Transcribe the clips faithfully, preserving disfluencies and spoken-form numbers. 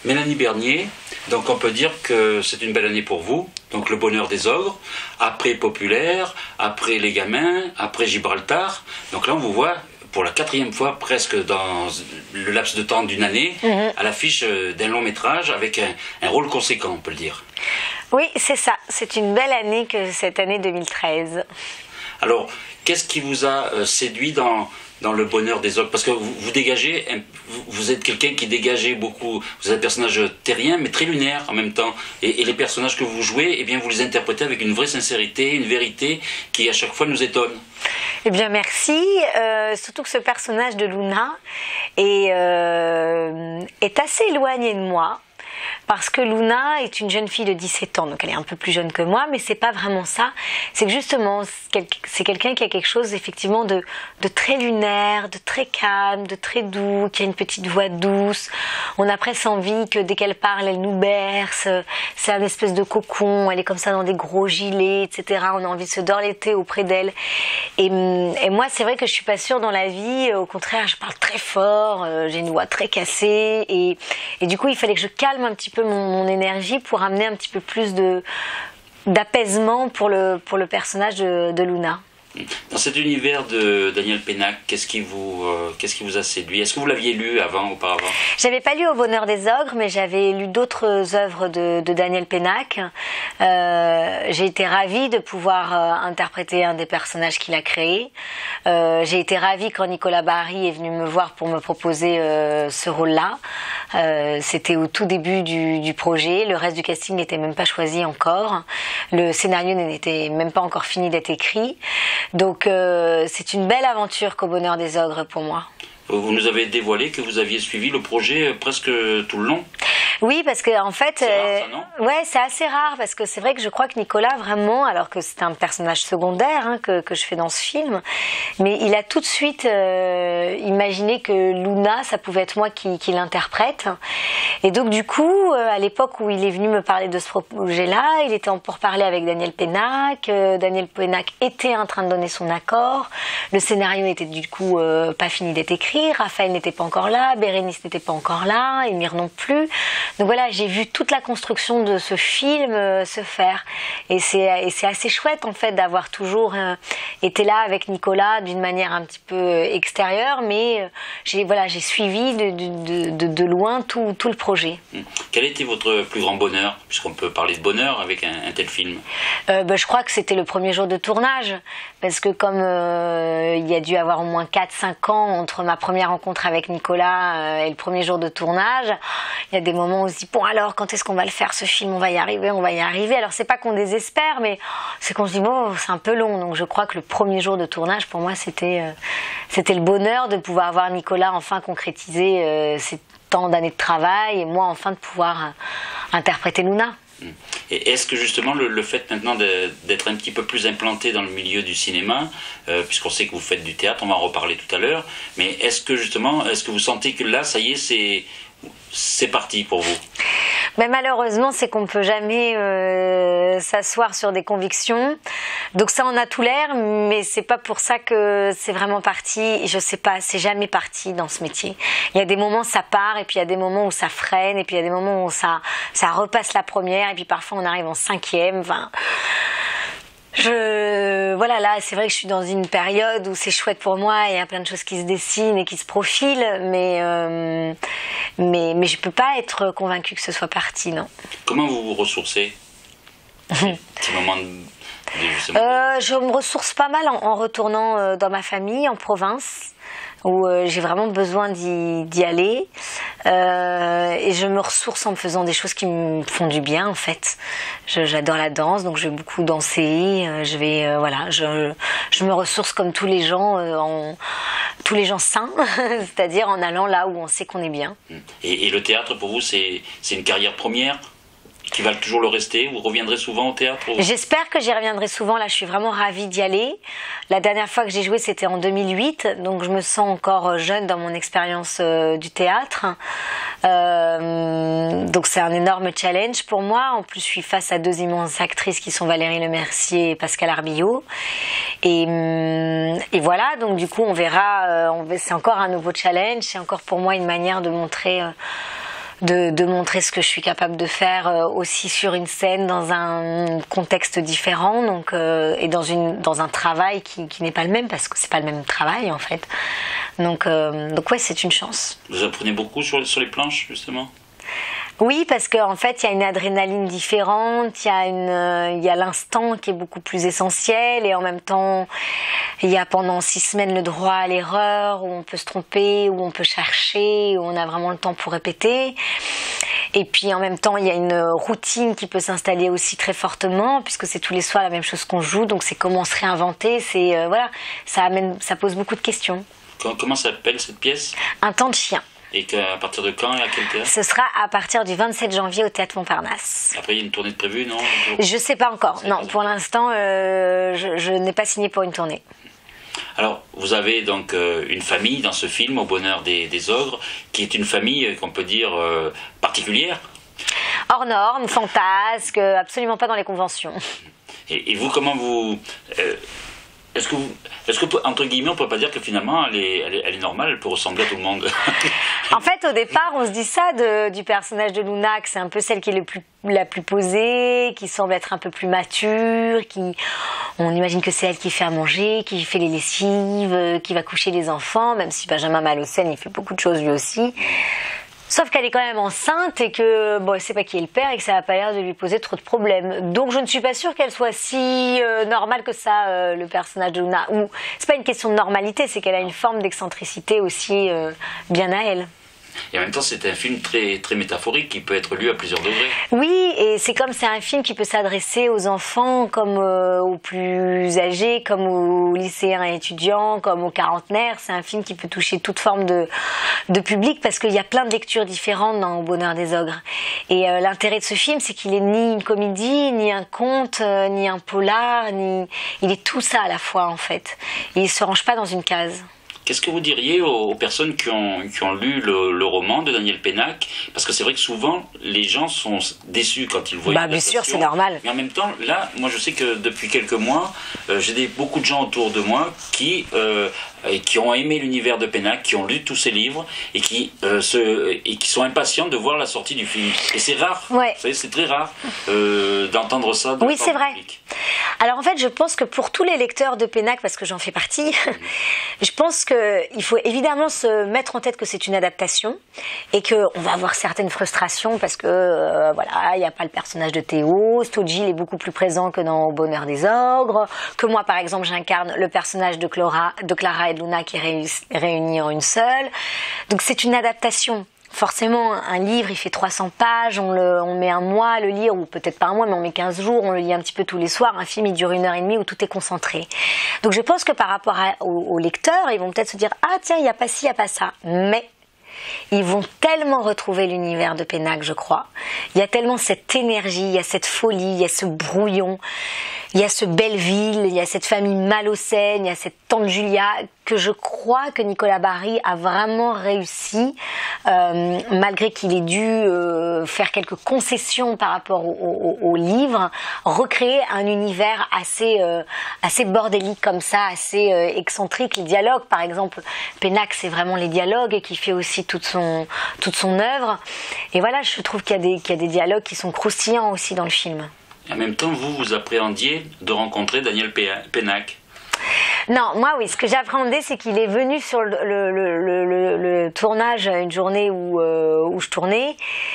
Mélanie Bernier, donc on peut dire que c'est une belle année pour vous. Donc le bonheur des ogres, après Populaire, après Les Gamins, après Gibraltar. Donc là on vous voit pour la quatrième fois presque dans le laps de temps d'une année, mmh. à l'affiche d'un long métrage avec un, un rôle conséquent, on peut le dire. Oui, c'est ça. C'est une belle année que cette année deux mille treize. Alors, qu'est-ce qui vous a euh, séduit dans, dans le bonheur des ogres? Parce que vous, vous dégagez, vous, vous êtes quelqu'un qui dégagez beaucoup, vous êtes un personnage terrien mais très lunaire en même temps. Et, et les personnages que vous jouez, eh bien, vous les interprétez avec une vraie sincérité, une vérité qui à chaque fois nous étonne. Eh bien merci, euh, surtout que ce personnage de Luna est, euh, est assez éloigné de moi. Parce que Luna est une jeune fille de dix-sept ans, donc elle est un peu plus jeune que moi, mais c'est pas vraiment ça. C'est que justement, c'est quelqu'un qui a quelque chose effectivement de, de très lunaire, de très calme, de très doux, qui a une petite voix douce. On a presque envie que dès qu'elle parle, elle nous berce. C'est un espèce de cocon, elle est comme ça dans des gros gilets, et cetera. On a envie de se dorloter auprès d'elle. Et, et moi, c'est vrai que je suis pas sûre dans la vie. Au contraire, je parle très fort, j'ai une voix très cassée. Et, et du coup, il fallait que je calme un petit peu mon, mon énergie pour amener un petit peu plus de d'apaisement pour le, pour le personnage de, de Luna. Dans cet univers de Daniel Pénac, qu'est-ce qui vous, euh, qu'est-ce qui vous a séduit? Est-ce que vous l'aviez lu avant, auparavant? J'avais pas lu Au bonheur des ogres, mais j'avais lu d'autres œuvres de, de Daniel Pénac. Euh, j'ai été ravie de pouvoir euh, interpréter un des personnages qu'il a créé. Euh, j'ai été ravie quand Nicolas Bari est venu me voir pour me proposer euh, ce rôle-là. Euh, C'était au tout début du, du projet. Le reste du casting n'était même pas choisi encore. Le scénario n'était même pas encore fini d'être écrit. Donc euh, c'est une belle aventure qu'Au bonheur des ogres pour moi. Vous nous avez dévoilé que vous aviez suivi le projet presque tout le long. Oui, parce que en fait, c'est rare, ça, non? ouais, c'est assez rare parce que c'est vrai que je crois que Nicolas vraiment, alors que c'est un personnage secondaire hein, que que je fais dans ce film, mais il a tout de suite euh, imaginé que Luna, ça pouvait être moi qui, qui l'interprète. Et donc du coup, euh, à l'époque où il est venu me parler de ce projet-là, il était en pourparlers avec Daniel Pénac. Euh, Daniel Pénac était en train de donner son accord. Le scénario était du coup euh, pas fini d'être écrit. Raphaël n'était pas encore là, Bérénice n'était pas encore là, Émir non plus. Donc voilà, j'ai vu toute la construction de ce film euh, se faire. Et c'est assez chouette en fait d'avoir toujours euh, été là avec Nicolas d'une manière un petit peu extérieure, mais euh, j'ai voilà, j'ai suivi de, de, de, de loin tout, tout le projet. Quel était votre plus grand bonheur, puisqu'on peut parler de bonheur avec un, un tel film? euh, ben, Je crois que c'était le premier jour de tournage, parce que comme euh, il y a dû avoir au moins quatre cinq ans entre ma première rencontre avec Nicolas euh, et le premier jour de tournage, il y a des moments où on se dit bon alors quand est-ce qu'on va le faire ce film, on va y arriver, on va y arriver. Alors c'est pas qu'on désespère, mais c'est qu'on se dit bon c'est un peu long. Donc je crois que le premier jour de tournage pour moi c'était euh, c'était le bonheur de pouvoir voir Nicolas enfin concrétiser euh, ses tant d'années de travail et moi enfin de pouvoir euh, interpréter Luna. Et est-ce que justement le, le fait maintenant d'être un petit peu plus implanté dans le milieu du cinéma, euh, puisqu'on sait que vous faites du théâtre, on va en reparler tout à l'heure, mais est-ce que justement, est-ce que vous sentez que là, ça y est, c'est c'est parti pour vous? Mais malheureusement, c'est qu'on ne peut jamais euh, s'asseoir sur des convictions. Donc ça en a tout l'air, mais c'est pas pour ça que c'est vraiment parti. Je sais pas, c'est jamais parti dans ce métier. Il y a des moments où ça part, et puis il y a des moments où ça freine, et puis il y a des moments où ça, ça repasse la première, et puis parfois on arrive en cinquième. Enfin, je voilà, là c'est vrai que je suis dans une période où c'est chouette pour moi, il y a plein de choses qui se dessinent et qui se profilent, mais euh, mais mais je peux pas être convaincue que ce soit parti, non. Comment vous vous ressourcez? Petit moment de... Euh, je me ressource pas mal en, en retournant euh, dans ma famille, en province, où euh, j'ai vraiment besoin d'y aller. Euh, et je me ressource en me faisant des choses qui me font du bien, en fait. J'adore la danse, donc je vais beaucoup danser. Euh, je vais, euh, voilà, je, je me ressource comme tous les gens, euh, en, tous les gens sains, c'est-à-dire en allant là où on sait qu'on est bien. Et, et le théâtre, pour vous, c'est une carrière première qui va toujours le rester? Vous reviendrez souvent au théâtre? J'espère que j'y reviendrai souvent. Là, je suis vraiment ravie d'y aller. La dernière fois que j'ai joué, c'était en deux mille huit. Donc, je me sens encore jeune dans mon expérience euh, du théâtre. Euh, donc, c'est un énorme challenge pour moi. En plus, je suis face à deux immenses actrices qui sont Valérie Lemercier et Pascal Arbillot. Et, et voilà. Donc, du coup, on verra. Euh, c'est encore un nouveau challenge. C'est encore pour moi une manière de montrer... Euh, de, de montrer ce que je suis capable de faire euh, aussi sur une scène dans un contexte différent, donc euh, et dans une dans un travail qui, qui n'est pas le même parce que c'est pas le même travail en fait. Donc euh, donc ouais, c'est une chance. Vous apprenez beaucoup sur, sur les planches justement? Oui, parce qu'en fait, il y a une adrénaline différente, il y a une, euh, il y a l'instant qui est beaucoup plus essentiel, et en même temps, il y a pendant six semaines le droit à l'erreur, où on peut se tromper, où on peut chercher, où on a vraiment le temps pour répéter. Et puis en même temps, il y a une routine qui peut s'installer aussi très fortement, puisque c'est tous les soirs la même chose qu'on joue, donc c'est comment se réinventer, c'est euh, voilà, ça amène, ça pose beaucoup de questions. Comment s'appelle cette pièce? Un temps de chien. Et à partir de quand et à quel théâtre? Ce sera à partir du vingt-sept janvier au Théâtre Montparnasse. Après, il y a une tournée de prévue, non? Je ne sais pas encore. Non, pour l'instant, euh, je, je n'ai pas signé pour une tournée. Alors, vous avez donc euh, une famille dans ce film, Au bonheur des, des ogres, qui est une famille euh, qu'on peut dire euh, particulière. Hors norme, fantasque, absolument pas dans les conventions. Et, et vous, comment vous... Euh, Est-ce que, vous, est-ce que, entre guillemets, on ne peut pas dire que finalement, elle est, elle, est, elle est normale, elle peut ressembler à tout le monde? En fait, au départ, on se dit ça de, du personnage de Luna, que c'est un peu celle qui est le plus, la plus posée, qui semble être un peu plus mature, qui, on imagine que c'est elle qui fait à manger, qui fait les lessives, qui va coucher les enfants, même si Benjamin Malocène, il fait beaucoup de choses lui aussi. Sauf qu'elle est quand même enceinte et que bon, elle ne sait pas qui est le père et que ça n'a pas l'air de lui poser trop de problèmes. Donc je ne suis pas sûre qu'elle soit si euh, normale que ça, euh, le personnage de Luna. Ou c'est pas une question de normalité, c'est qu'elle a une forme d'excentricité aussi euh, bien à elle. Et en même temps, c'est un film très, très métaphorique qui peut être lu à plusieurs degrés. Oui, et c'est comme c'est un film qui peut s'adresser aux enfants comme euh, aux plus âgés, comme aux lycéens et étudiants, comme aux quarantenaires. C'est un film qui peut toucher toute forme de, de public parce qu'il y a plein de lectures différentes dans Au bonheur des ogres. Et euh, l'intérêt de ce film, c'est qu'il est ni une comédie, ni un conte, euh, ni un polar, ni... il est tout ça à la fois en fait. Et il ne se range pas dans une case. Qu'est-ce que vous diriez aux personnes qui ont, qui ont lu le, le roman de Daniel Pénac? Parce que c'est vrai que souvent, les gens sont déçus quand ils voient bah, une bien sûr, c'est normal. Mais en même temps, là, moi je sais que depuis quelques mois, euh, j'ai des, beaucoup de gens autour de moi qui, euh, qui ont aimé l'univers de Pénac, qui ont lu tous ses livres et qui, euh, se, et qui sont impatients de voir la sortie du film. Et c'est rare, ouais. Vous savez, c'est très rare euh, d'entendre ça de Oui, c'est vrai. Public. Alors en fait, je pense que pour tous les lecteurs de Pénac, parce que j'en fais partie, je pense qu'il faut évidemment se mettre en tête que c'est une adaptation et qu'on va avoir certaines frustrations parce que euh, voilà, il n'y a pas le personnage de Théo, Stogil est beaucoup plus présent que dans Au bonheur des ogres, que moi par exemple j'incarne le personnage de Clara, de Clara et de Luna qui est réuni en une seule. Donc c'est une adaptation. Forcément, un livre, il fait trois cents pages, on, le, on met un mois à le lire, ou peut-être pas un mois, mais on met quinze jours, on le lit un petit peu tous les soirs. Un film, il dure une heure et demie où tout est concentré. Donc je pense que par rapport à, aux, aux lecteurs, ils vont peut-être se dire « Ah tiens, il n'y a pas ci, il n'y a pas ça ». Mais ils vont tellement retrouver l'univers de Pénac, je crois. Il y a tellement cette énergie, il y a cette folie, il y a ce brouillon, il y a ce Belleville, il y a cette famille Malocène, il y a cette tante Julia, que je crois que Nicolas Barry a vraiment réussi, euh, malgré qu'il ait dû euh, faire quelques concessions par rapport au, au, au livre, recréer un univers assez, euh, assez bordélique comme ça, assez euh, excentrique. Les dialogues, par exemple, Pénac, c'est vraiment les dialogues qui fait aussi toute son, toute son œuvre. Et voilà, je trouve qu'il y a des, qu'il y a des dialogues qui sont croustillants aussi dans le film. En même temps, vous, vous appréhendiez de rencontrer Daniel Pénac? Non, moi oui, ce que j'appréhendais, c'est qu'il est venu sur le, le, le, le, le tournage une journée où, euh, où je tournais.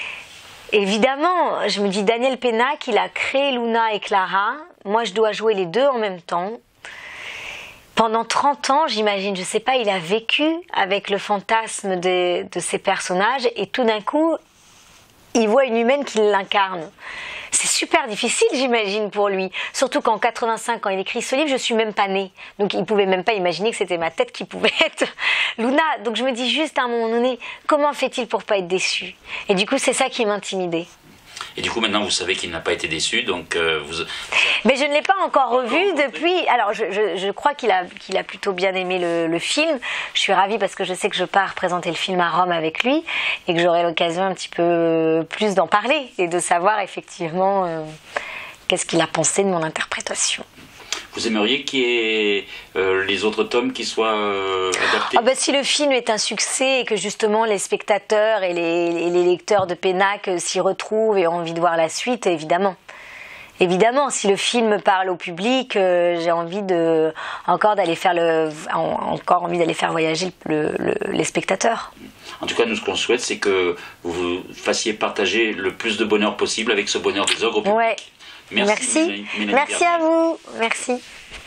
Évidemment, je me dis, Daniel Pénac, il a créé Luna et Clara. Moi, je dois jouer les deux en même temps. Pendant trente ans, j'imagine, je sais pas, il a vécu avec le fantasme de, de ces personnages et tout d'un coup, il voit une humaine qui l'incarne. C'est super difficile, j'imagine, pour lui. Surtout qu'en quatre-vingt-cinq, quand il écrit ce livre, je suis même pas née. Donc il pouvait même pas imaginer que c'était ma tête qui pouvait être Luna. Donc je me dis juste à un moment donné, comment fait-il pour pas être déçu? Et du coup, c'est ça qui m'intimidait. Et du coup, maintenant, vous savez qu'il n'a pas été déçu, donc euh, vous... Mais je ne l'ai pas encore revu depuis... Alors, je, je, je crois qu'il a, qu'il a plutôt bien aimé le, le film. Je suis ravie parce que je sais que je pars présenter le film à Rome avec lui et que j'aurai l'occasion un petit peu plus d'en parler et de savoir effectivement euh, qu'est-ce qu'il a pensé de mon interprétation. vous aimeriez qu'il y ait euh, les autres tomes qui soient euh, adaptés? Ah bah, si le film est un succès et que justement les spectateurs et les, et les lecteurs de Pénac s'y retrouvent et ont envie de voir la suite, évidemment. Évidemment, si le film parle au public, euh, j'ai envie de encore d'aller faire le, encore envie d'aller faire voyager le, le, les spectateurs. En tout cas, nous, ce qu'on souhaite, c'est que vous vous fassiez partager le plus de bonheur possible avec ce bonheur des ogres au public. Ouais. Merci. Merci, Mélanie, Mélanie Merci à vous. Merci.